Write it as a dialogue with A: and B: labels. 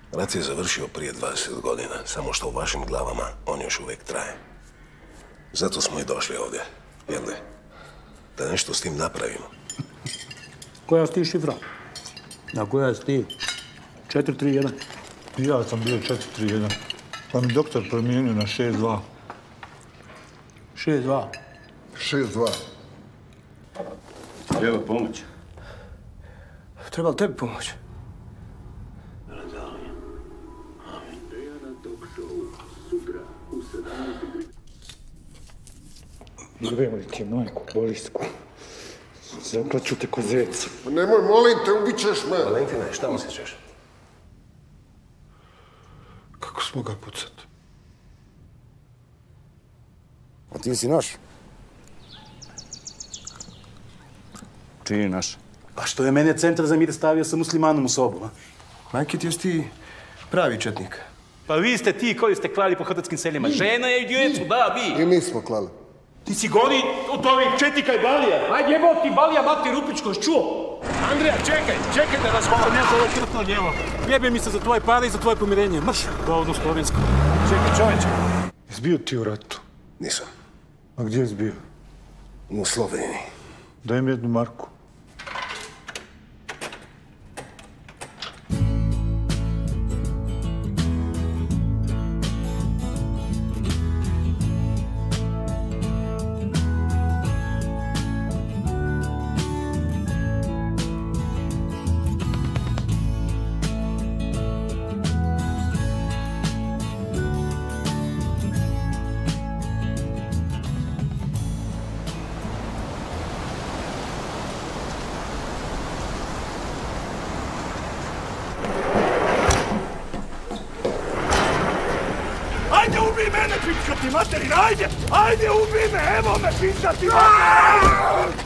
A: Rat je završio prije 20 godina, samo što u vašim glavama on još uvijek traje. Zato smo i došli ovdje, jel ne? Da nešto s tim napravimo.
B: Koja si ti šifra? Na koja si ti? 431.
C: Ja sam bio 431. Pa mi doktor promijenio na 62.
B: 62?
C: 62.
D: Treba pomoć.
B: Treba li tebi pomoć?
C: Zovem li ti majku, bolisku? Zaklaću te ko zeca.
E: Nemoj, molim te, ubit ćeš me.
A: Valentine, šta osjećaš?
C: Kako smo ga pucat?
E: A ti si naš?
D: Čiji naš?
F: Pa što je mene centar za mir stavio sa muslimanom u sobu, a?
G: Majke, ti jesi ti pravi četnik.
F: Pa vi ste ti koji ste klali po hrvatskim seljima. Žena je i djecu, da, vi.
E: I mi smo klali.
F: Ti si goni od ovih četnika i balija.
B: Aj, jebo ti balija, mati Rupičko, čuo?
F: Andreja, čekaj da razgovaram. Ne za ovo krtno djevo. Jebe mi se za tvoje pare i za tvoje pomirenje. Mrš, dovodno slovensko. Čekaj, čoveče.
C: Jesi bio ti u ratu?
A: Nisam.
C: A gdje jesi bio?
A: U Sloveniji.
C: Daj mi jednu marku.
F: Ajde, ubij mene, pička ti materina, ajde! Ajde, ubij me, evo me, pička ti materina!